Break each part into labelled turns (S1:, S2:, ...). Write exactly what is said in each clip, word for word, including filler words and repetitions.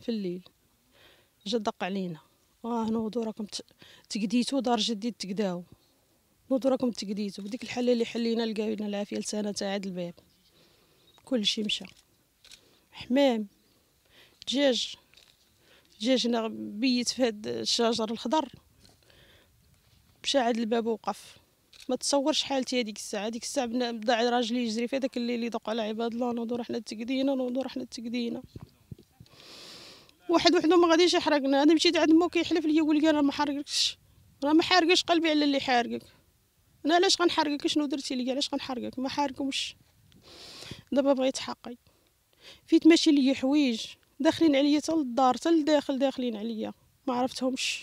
S1: في الليل جا دق علينا، اه نوضو راكم تقديتو دار جديد تقداو، نوضو راكم تقديتو. بديك الحله اللي حلينا لقينا العافيه لسانه تاع هاد الباب كلشي مشى. حمام دجاج دجاج هنا بيت في هاد الشجر الخضر مشى عاد الباب وقف. ما تصورش حالتي هذيك الساعه. هذيك الساعه بدا راجلي يجري في هذاك الليل يدق على عباد الله، نوضو رحنا تقدينا نوضو رحنا تقدينا. واحد وحده ما غاديش يحرقنا. انا مشيت عند مو كيحلف ليا يقول لي انا ما حرقكش، راه ما حارقش قلبي على اللي حارقك. انا علاش غنحرقك؟ شنو درتي لي؟ علاش غنحرقك؟ ما حارقوش. دابا بغيت حقي. فيت ماشي ليا حوايج داخلين عليا حتى للدار حتى لداخل داخلين عليا ما عرفتهمش.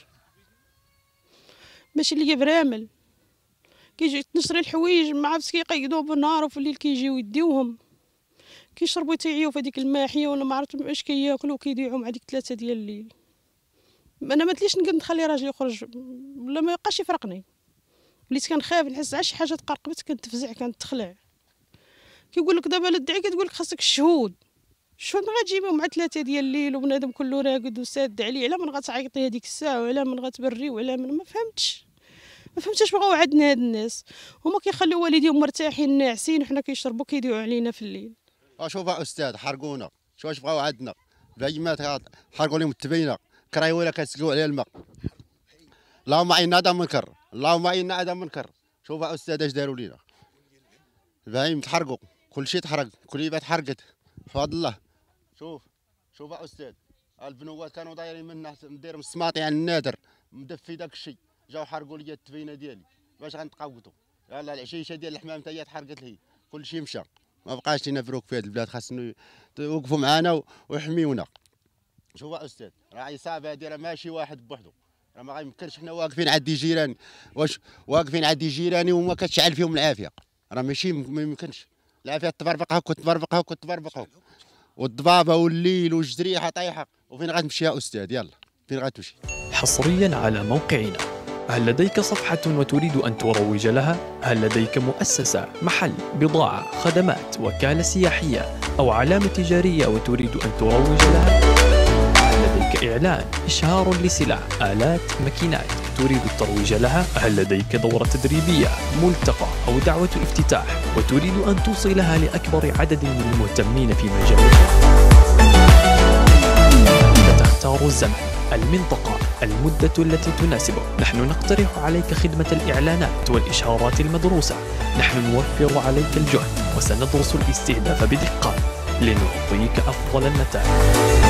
S1: ماشي ليا برامل كيجي تنشري الحوايج ما عرفتش كيقيدوه بالنهار وفي الليل كيجيو يديوهم كيشربوا تيعيو في هذيك الماحيه ولا ما عرفت اش كياكلوا كيضيعوا مع ديك ثلاثه ديال الليل. انا ما تليش نقدر نخلي راجلي يخرج ولا ما يبقاش يفرقني. وليت كنخاف نحس على شي حاجه تقرقبت كنتفزع كنتخلع. كيقول لك دابا الدعي كتقول لك خاصك الشهود. الشهود ما غتجيبهم مع ثلاثه ديال الليل وبنادم كله راقد وساد عليه. على من غتعيطي هذيك الساعه وعلى من غتبري وعلى من ما فهمتش ما فهمتش بغاو عندنا هاد الناس. هما كيخليو والديهم مرتاحين ناعسين وحنا كيشربوا كيديو علينا في الليل.
S2: شوف استاذ حرقونا شوف اش بغاو عندنا البيمات حرقوا لهم التبينه كرايوله كتسقوا عليها الماء. اللهم عينا هذا منكر اللهم عينا هذا منكر. شوف استاذ اش داروا لينا البهايم تحرقوا كل شيء تحرق كل بيت حرقت بفضل الله. شوف شوف استاذ البنوات كانوا دايرين منه ندير السماطي على النادر مدفي داك الشيء جاو حرقوا لي التبينه ديالي باش غنتقوتوا. يلاه العشيشه ديال الحمام حتى هي تحرقت لي كل شيء مشى. ما بقاش لينا فروك في هذه البلاد خاصنا يوقفوا معنا ويحميونا. شوف استاذ راه عصابه هذه راه ماشي واحد بوحدو راه ما غيمكنش حنا واقفين عندي جيراني واش واقفين عندي جيراني وما كتشعل فيهم العافيه راه ماشي ما يمكنش. العافيه تبربق هاك وتبربق هاك وتبربق هاك والضبابه والليل والجريحه طايحه. وفين غتمشي يا استاذ؟ يلا فين غتمشي؟
S3: حصريا على موقعنا. هل لديك صفحة وتريد أن تروج لها؟ هل لديك مؤسسة، محل، بضاعة، خدمات، وكالة سياحية أو علامة تجارية وتريد أن تروج لها؟ هل لديك إعلان، إشهار لسلع، آلات، ماكينات تريد الترويج لها؟ هل لديك دورة تدريبية، ملتقى أو دعوة افتتاح وتريد أن توصلها لأكبر عدد من المهتمين في مجالك؟ تختار الزمن، المنطقة، المدة التي تناسبك. نحن نقترح عليك خدمة الإعلانات والإشهارات المدروسة. نحن نوفر عليك الجهد وسندرس الاستهداف بدقة لنعطيك أفضل النتائج.